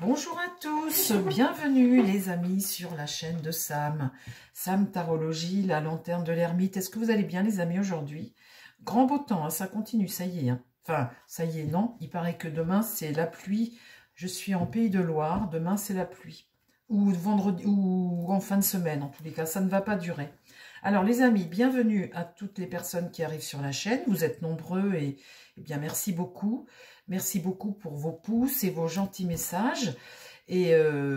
Bonjour à tous, bienvenue les amis sur la chaîne de Sam. Sam Tarologie, la lanterne de l'ermite. Est-ce que vous allez bien les amis aujourd'hui? Grand beau temps, hein, ça continue, ça y est. Hein. Enfin, ça y est, non. Il paraît que demain c'est la pluie. Je suis en Pays de Loire, demain c'est la pluie. Ou vendredi, ou en fin de semaine, en tous les cas, ça ne va pas durer. Alors les amis, bienvenue à toutes les personnes qui arrivent sur la chaîne. Vous êtes nombreux et bien merci beaucoup. Merci beaucoup pour vos pouces et vos gentils messages. Et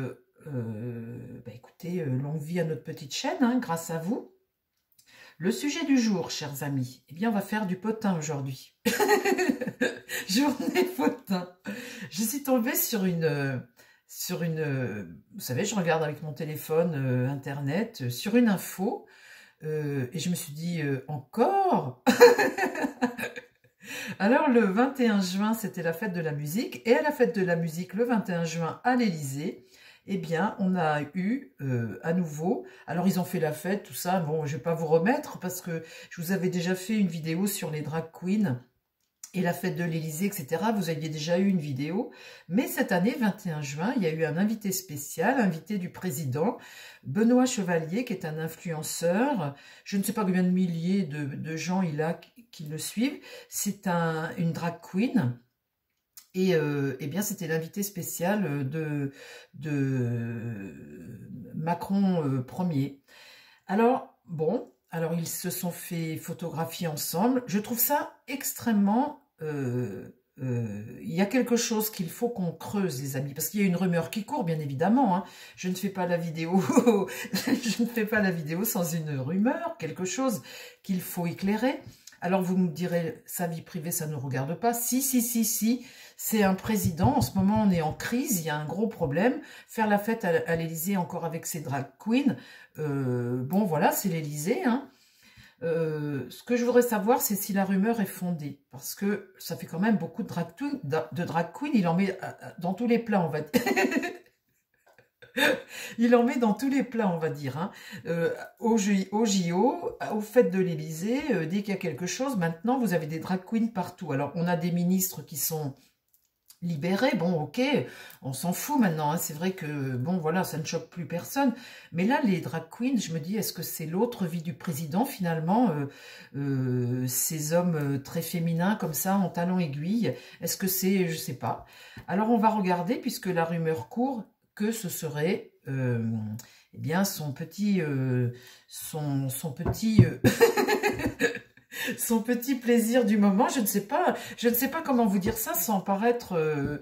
écoutez, longue vie à notre petite chaîne, hein, grâce à vous. Le sujet du jour, chers amis, eh bien on va faire du potin aujourd'hui. Journée potin. Je suis tombée sur une vous savez, je regarde avec mon téléphone internet, sur une info, et je me suis dit, encore. Alors, le 21 juin, c'était la fête de la musique. Et à la fête de la musique, le 21 juin, à l'Élysée, eh bien, on a eu à nouveau... Alors, ils ont fait la fête, tout ça. Bon, je ne vais pas vous remettre parce que je vous avais déjà fait une vidéo sur les drag queens et la fête de l'Élysée, etc. Vous aviez déjà eu une vidéo. Mais cette année, 21 juin, il y a eu un invité spécial, invité du président, Benoît Chevalier, qui est un influenceur. Je ne sais pas combien de milliers de gens il a qui le suivent. C'est une drag queen. Et eh bien, c'était l'invité spécial de Macron Ier. Alors, bon, alors ils se sont fait photographier ensemble. Je trouve ça extrêmement... il y a quelque chose qu'il faut qu'on creuse, les amis, parce qu'il y a une rumeur qui court, bien évidemment. Hein. Je ne fais pas la vidéo, je ne fais pas la vidéo sans une rumeur, quelque chose qu'il faut éclairer. Alors vous me direz, sa vie privée, ça ne nous regarde pas. Si, c'est un président. En ce moment, on est en crise, il y a un gros problème. Faire la fête à l'Élysée encore avec ses drag queens, bon voilà, c'est l'Élysée, hein. Ce que je voudrais savoir, c'est si la rumeur est fondée. Parce que ça fait quand même beaucoup de drag queen. Il en met dans tous les plats, on va dire. Il en met dans tous les plats, on va dire. Hein. Au JO, aux fêtes de l'Élysée, dès qu'il y a quelque chose, maintenant, vous avez des drag queens partout. Alors, on a des ministres qui sont... libérés, bon ok, on s'en fout maintenant, hein. C'est vrai que, bon voilà, ça ne choque plus personne, mais là, les drag queens, je me dis, est-ce que c'est l'autre vie du président, finalement, ces hommes très féminins, comme ça, en talons aiguilles, est-ce que c'est, je sais pas. Alors, on va regarder, puisque la rumeur court, que ce serait, eh bien, son petit son petit plaisir du moment, je ne sais pas comment vous dire ça sans paraître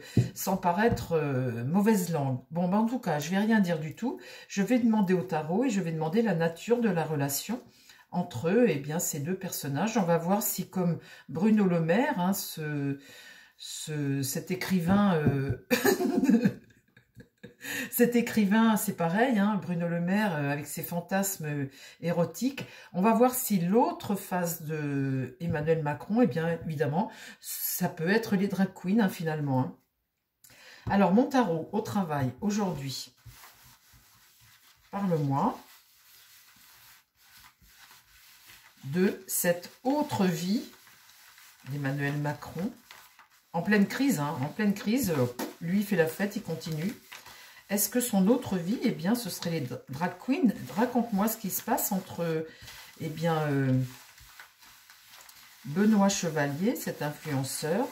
mauvaise langue. Bon, ben en tout cas, je vais rien dire du tout. Je vais demander au tarot et je vais demander la nature de la relation entre eux, et bien ces deux personnages. On va voir si, comme Bruno Le Maire, hein, cet écrivain... Cet écrivain, c'est pareil, hein, Bruno Le Maire, avec ses fantasmes érotiques. On va voir si l'autre face de Emmanuel Macron, eh bien, évidemment, ça peut être les drag queens, hein, finalement. Hein. Alors, mon tarot au travail, aujourd'hui, parle-moi de cette autre vie d'Emmanuel Macron, en pleine crise, hein, en pleine crise, lui, il fait la fête, il continue. Est-ce que son autre vie, eh bien, ce serait les drag queens? Raconte-moi ce qui se passe entre, eh bien, Benoît Chevalier, cet influenceur,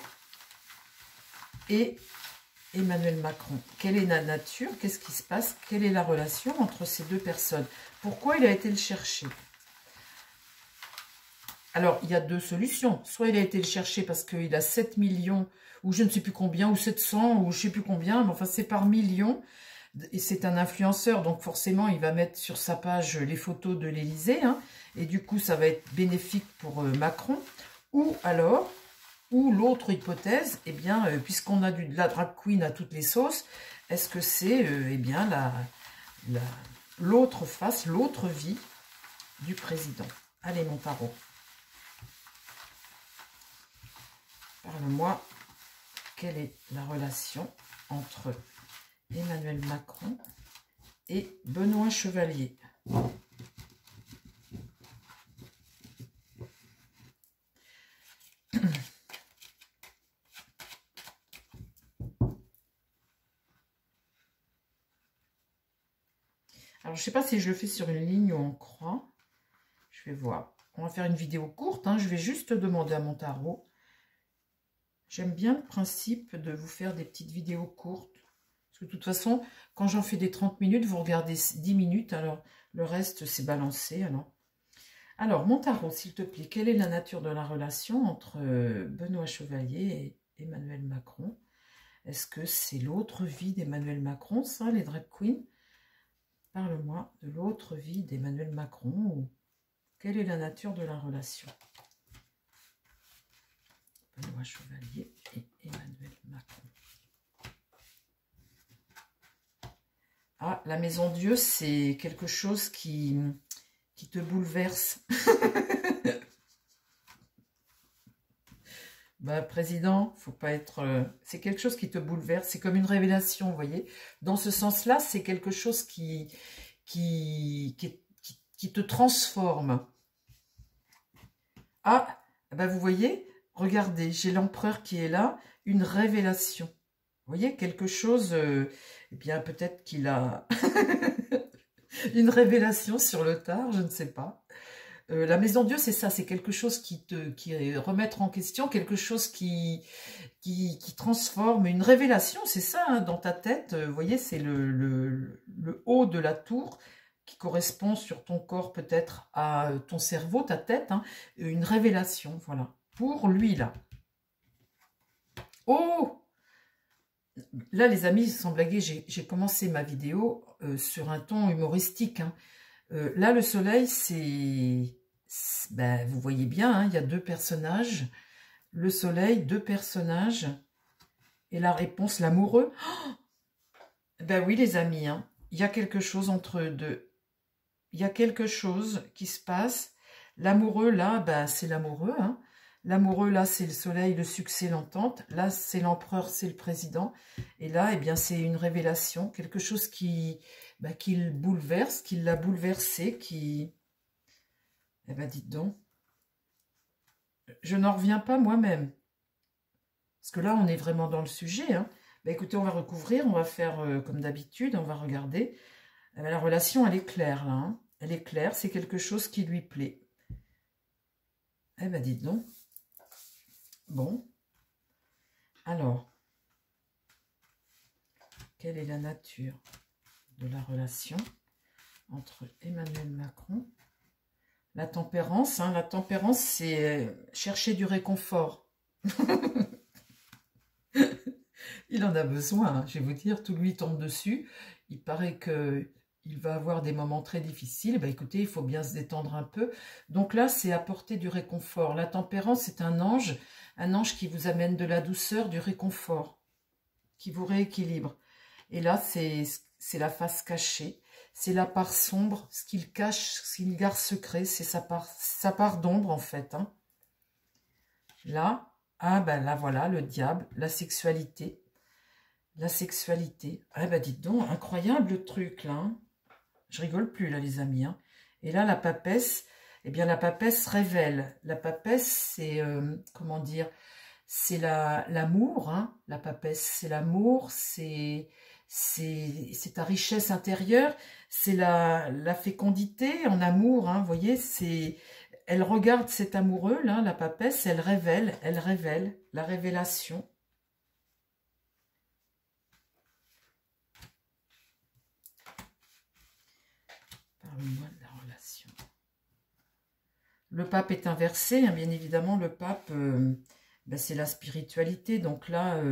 et Emmanuel Macron. Quelle est la nature? Qu'est-ce qui se passe? Quelle est la relation entre ces deux personnes? Pourquoi il a été le chercher? Alors, il y a deux solutions. Soit il a été le chercher parce qu'il a 7 millions, ou je ne sais plus combien, ou 700, ou je ne sais plus combien, mais enfin, c'est par millions. Et c'est un influenceur, donc forcément, il va mettre sur sa page les photos de l'Élysée, hein, et du coup, ça va être bénéfique pour Macron. Ou alors, ou l'autre hypothèse, eh bien, puisqu'on a de la drag queen à toutes les sauces, est-ce que c'est, eh bien, l'autre face, l'autre vie du président? Allez, mon tarot. Parle-moi, quelle est la relation entre Emmanuel Macron et Benoît Chevalier? Alors, je ne sais pas si je le fais sur une ligne ou en croix. Je vais voir. On va faire une vidéo courte, hein. Je vais juste demander à mon tarot. J'aime bien le principe de vous faire des petites vidéos courtes. Parce que de toute façon, quand j'en fais des 30 minutes, vous regardez 10 minutes. Alors, le reste, c'est balancé. Alors, mon tarot, s'il te plaît, quelle est la nature de la relation entre Benoît Chevalier et Emmanuel Macron? Est-ce que c'est l'autre vie d'Emmanuel Macron, ça, les drag queens? Parle-moi de l'autre vie d'Emmanuel Macron. Ou quelle est la nature de la relation? Benoît Chevalier et Emmanuel Macron. Ah, la maison Dieu, c'est quelque chose qui te bouleverse. Bah, président, faut pas être... c'est quelque chose qui te bouleverse, c'est comme une révélation, vous voyez. Dans ce sens-là, c'est quelque chose qui te transforme. Ah, bah vous voyez, regardez, j'ai l'empereur qui est là, une révélation. Vous voyez, quelque chose, eh bien peut-être qu'il a une révélation sur le tard, je ne sais pas. La maison Dieu, c'est ça, c'est quelque chose qui remettre en question, quelque chose qui transforme, une révélation, c'est ça, hein, dans ta tête. Vous voyez, c'est le haut de la tour qui correspond sur ton corps peut-être à ton cerveau, ta tête, hein, une révélation, voilà, pour lui, là. Oh! Là, les amis, sans blaguer, j'ai commencé ma vidéo sur un ton humoristique, hein. Là, le soleil, ben, vous voyez bien, hein, il y a deux personnages. Le soleil, deux personnages. Et la réponse, l'amoureux. Oh, ben oui, les amis, hein, il y a quelque chose entre eux deux. Il y a quelque chose qui se passe. L'amoureux, là, ben, c'est l'amoureux. Hein. L'amoureux, là, c'est le soleil, le succès, l'entente. Là, c'est l'empereur, c'est le président. Et là, eh bien, c'est une révélation. Quelque chose qui le bouleverse, qui l'a bouleversé, qui... Eh ben, dites donc. Je n'en reviens pas moi-même. Parce que là, on est vraiment dans le sujet. Hein. Ben, écoutez, on va recouvrir, on va faire comme d'habitude, on va regarder. Eh ben, la relation, elle est claire, là. Hein. Elle est claire, c'est quelque chose qui lui plaît. Eh ben, dites donc. Bon. Alors, quelle est la nature de la relation entre Emmanuel Macron? La tempérance, hein, la tempérance, c'est chercher du réconfort. Il en a besoin, hein, je vais vous dire, tout lui tombe dessus. Il paraît qu'il va avoir des moments très difficiles. Ben, écoutez, il faut bien se détendre un peu. Donc là, c'est apporter du réconfort. La tempérance, c'est un ange qui vous amène de la douceur, du réconfort, qui vous rééquilibre. Et là, c'est la face cachée. C'est la part sombre, ce qu'il cache, ce qu'il garde secret, c'est sa part d'ombre en fait. Hein. Là, ah ben là voilà, le diable, la sexualité. La sexualité. Ah ben dites donc, incroyable le truc là. Hein. Je rigole plus là les amis. Hein. Et là, la papesse, eh bien la papesse révèle. La papesse, c'est, comment dire, c'est l'amour. Hein. La papesse, c'est l'amour, c'est ta richesse intérieure, c'est la fécondité en amour, hein, vous voyez, elle regarde cet amoureux, là, la papesse, elle révèle, la révélation. Parle-moi de la relation. Le pape est inversé, hein, bien évidemment, le pape, ben, c'est la spiritualité, donc là...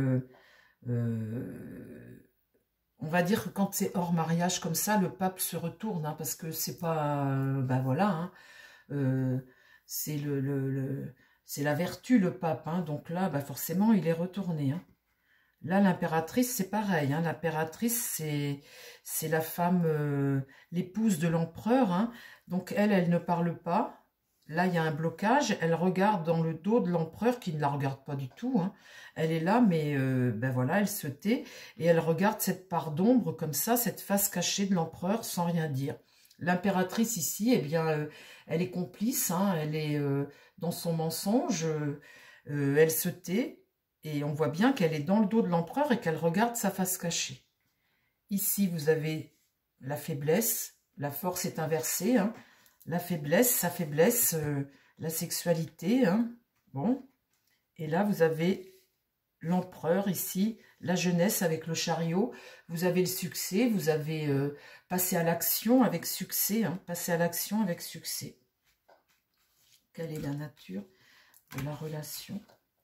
on va dire que quand c'est hors mariage comme ça, le pape se retourne, hein, parce que c'est pas... ben voilà, hein, c'est c'est la vertu, le pape. Hein, donc là, ben forcément, il est retourné. Hein. Là, l'impératrice, c'est pareil. Hein, l'impératrice, c'est la femme, l'épouse de l'empereur. Hein, donc elle ne parle pas. Là, il y a un blocage. Elle regarde dans le dos de l'empereur qui ne la regarde pas du tout. Hein. Elle est là, mais ben voilà, elle se tait. Et elle regarde cette part d'ombre comme ça, cette face cachée de l'empereur sans rien dire. L'impératrice ici, eh bien, elle est complice. Hein, elle est dans son mensonge. Elle se tait. Et on voit bien qu'elle est dans le dos de l'empereur et qu'elle regarde sa face cachée. Ici, vous avez la faiblesse. La force est inversée, hein. La faiblesse, sa faiblesse, la sexualité, hein. Bon. Et là, vous avez l'empereur ici, la jeunesse avec le chariot. Vous avez le succès, vous avez passé à l'action avec succès, hein. Passé à l'action avec succès. Quelle est la nature de la relation?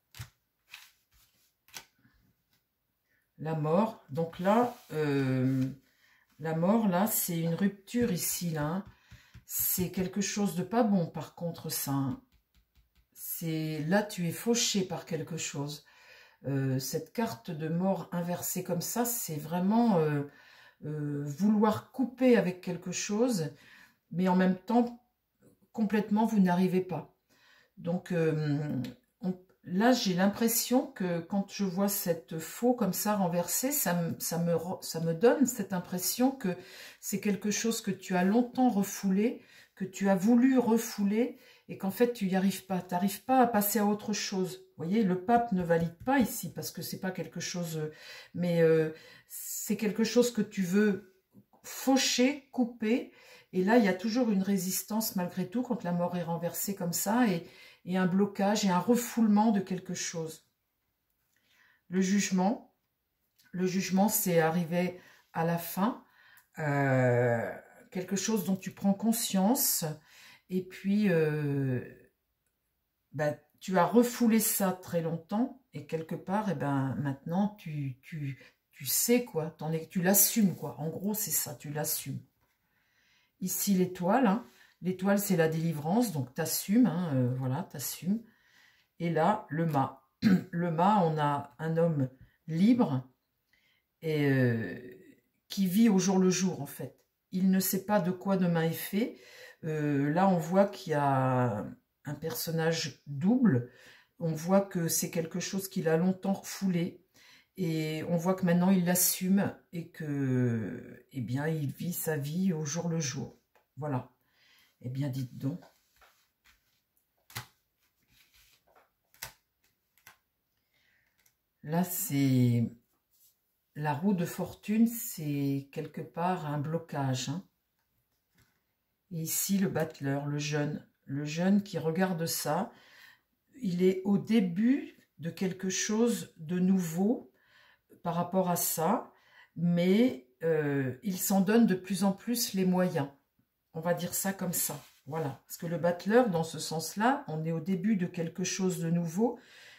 La mort. Donc là, la mort, là, c'est une rupture ici, là. Hein. C'est quelque chose de pas bon, par contre, ça. Hein. Là, tu es fauché par quelque chose. Cette carte de mort inversée comme ça, c'est vraiment vouloir couper avec quelque chose, mais en même temps, complètement, vous n'arrivez pas. Donc, là, j'ai l'impression que quand je vois cette faux comme ça renversée, ça me donne cette impression que c'est quelque chose que tu as longtemps refoulé, que tu as voulu refouler, et qu'en fait, tu n'y arrives pas. Tu n'arrives pas à passer à autre chose. Vous voyez, le pape ne valide pas ici, parce que c'est pas quelque chose... mais c'est quelque chose que tu veux faucher, couper, et là, il y a toujours une résistance malgré tout quand la mort est renversée comme ça, et un blocage et un refoulement de quelque chose. Le jugement, c'est arriver à la fin, quelque chose dont tu prends conscience, et puis ben, tu as refoulé ça très longtemps, et quelque part, et ben, maintenant, tu sais quoi, tu l'assumes quoi. En gros, c'est ça, tu l'assumes. Ici, l'étoile, hein. L'étoile, c'est la délivrance, donc t'assumes, hein, voilà, t'assumes. Et là, le mât. Le mât, on a un homme libre et qui vit au jour le jour, en fait. Il ne sait pas de quoi demain est fait. Là, on voit qu'il y a un personnage double. On voit que c'est quelque chose qu'il a longtemps refoulé. Et on voit que maintenant, il l'assume et que, eh bien, il vit sa vie au jour le jour. Voilà. Eh bien, dites donc. Là, c'est la roue de fortune, c'est quelque part un blocage. Hein. Et ici, le battleur, le jeune qui regarde ça, il est au début de quelque chose de nouveau par rapport à ça, mais il s'en donne de plus en plus les moyens. On va dire ça comme ça. Voilà. Parce que le battleur, dans ce sens-là, on est au début de quelque chose de nouveau.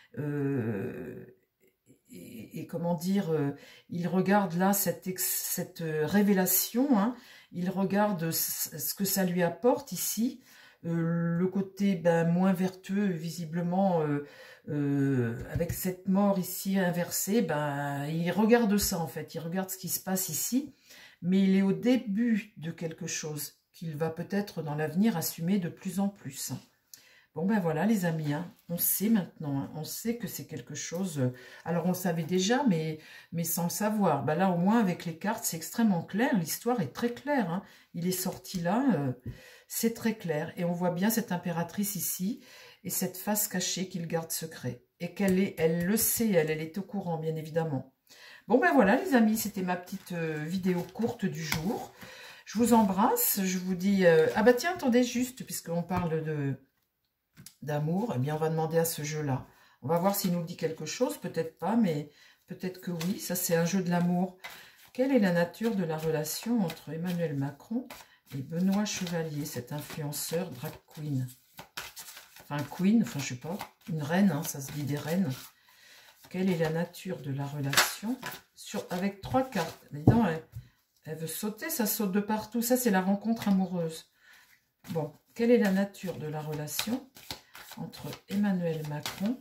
Et comment dire, il regarde là cette révélation, hein, il regarde ce que ça lui apporte ici, le côté moins vertueux, visiblement, avec cette mort ici inversée, il regarde ça en fait, il regarde ce qui se passe ici, mais il est au début de quelque chose qu'il va peut-être dans l'avenir assumer de plus en plus. Bon ben voilà les amis, hein, on sait maintenant, hein, on sait que c'est quelque chose, alors on le savait déjà mais sans le savoir. Ben là au moins avec les cartes c'est extrêmement clair, l'histoire est très claire, hein. Il est sorti là, c'est très clair. Et on voit bien cette impératrice ici et cette face cachée qu'il garde secret. Et elle le sait, elle est au courant bien évidemment. Bon ben voilà les amis, c'était ma petite vidéo courte du jour. Je vous embrasse, je vous dis... ah bah tiens, attendez juste, puisqu'on parle d'amour, eh bien on va demander à ce jeu-là. On va voir s'il nous dit quelque chose, peut-être pas, mais peut-être que oui. Ça, c'est un jeu de l'amour. Quelle est la nature de la relation entre Emmanuel Macron et Benoît Chevalier, cet influenceur drag queen? Enfin, queen, enfin, je sais pas, une reine, hein, ça se dit des reines. Quelle est la nature de la relation avec 3 cartes? Mais non, elle veut sauter, ça saute de partout. Ça, c'est la rencontre amoureuse. Bon, quelle est la nature de la relation entre Emmanuel Macron,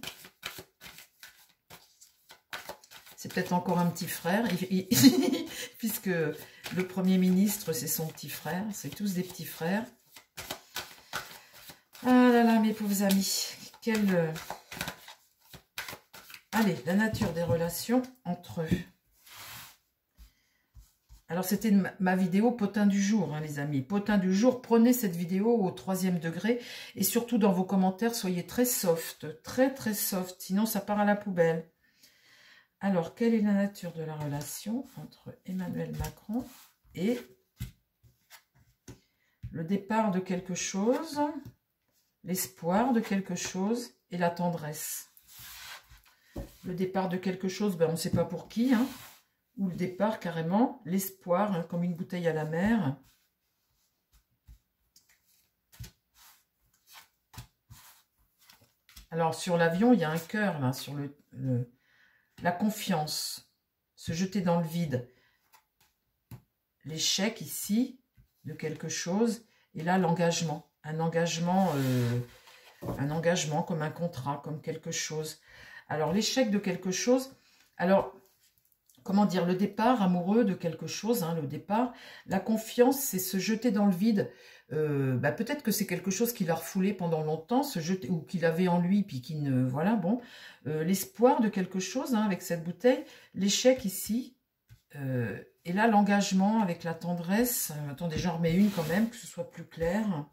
c'est peut-être encore un petit frère, puisque le Premier ministre, c'est son petit frère, c'est tous des petits frères. Ah là là, mes pauvres amis, allez, la nature des relations entre eux. Alors, c'était ma vidéo potin du jour, hein, les amis. Potin du jour, prenez cette vidéo au 3e degré. Et surtout, dans vos commentaires, soyez très soft. Très, très soft. Sinon, ça part à la poubelle. Alors, quelle est la nature de la relation entre Emmanuel Macron et départ de quelque chose, l'espoir de quelque chose et la tendresse. Le départ de quelque chose, ben, on ne sait pas pour qui, hein, ou le départ carrément, l'espoir, hein, comme une bouteille à la mer. Alors sur l'avion, il y a un cœur là, sur la confiance, se jeter dans le vide. L'échec ici de quelque chose, et là l'engagement. Un engagement comme un contrat, comme quelque chose. Alors l'échec de quelque chose, alors comment dire, le départ amoureux de quelque chose, hein, le départ, la confiance, c'est se jeter dans le vide. Bah, peut-être que c'est quelque chose qu'il a refoulé pendant longtemps, se jeter, ou qu'il avait en lui, puis qu'il ne... Voilà, bon. L'espoir de quelque chose, hein, avec cette bouteille. L'échec ici. Et là, l'engagement avec la tendresse. Attendez, j'en remets une quand même, que ce soit plus clair.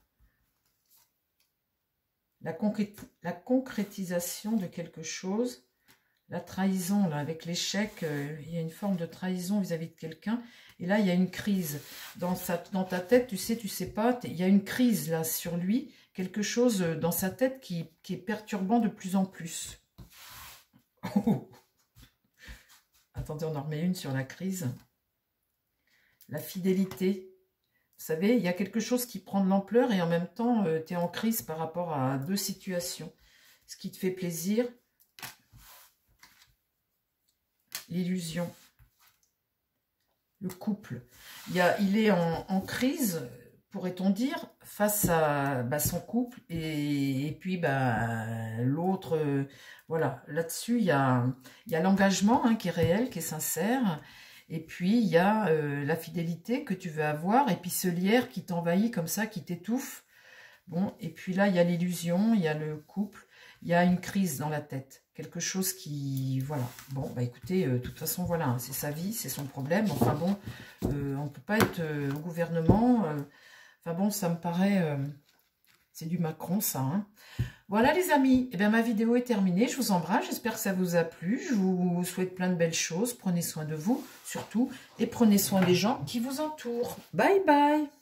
La concrétisation de quelque chose. La trahison, là, avec l'échec, il y a une forme de trahison vis-à-vis de quelqu'un. Et là, il y a une crise. Dans ta tête, tu sais pas, il y a une crise, là, sur lui. Quelque chose dans sa tête qui est perturbant de plus en plus. Oh. Attendez, on en remet une sur la crise. La fidélité. Vous savez, il y a quelque chose qui prend de l'ampleur et en même temps, tu es en crise par rapport à deux situations. Ce qui te fait plaisir... L'illusion, le couple, il est en crise, pourrait-on dire, face à son couple et puis l'autre, voilà, là-dessus il y a l'engagement, hein, qui est réel, qui est sincère, et puis il y a la fidélité que tu veux avoir, et puis ce lierre qui t'envahit comme ça, qui t'étouffe, bon, et puis là il y a l'illusion, il y a le couple, il y a une crise dans la tête. Quelque chose qui... Voilà. Bon, bah écoutez, de toute façon, voilà, hein, c'est sa vie, c'est son problème. Enfin bon, on ne peut pas être au gouvernement. Enfin bon, ça me paraît... c'est du Macron, ça. Hein. Voilà, les amis. Eh bien, ma vidéo est terminée. Je vous embrasse. J'espère que ça vous a plu. Je vous souhaite plein de belles choses. Prenez soin de vous, surtout. Et prenez soin des gens qui vous entourent. Bye, bye.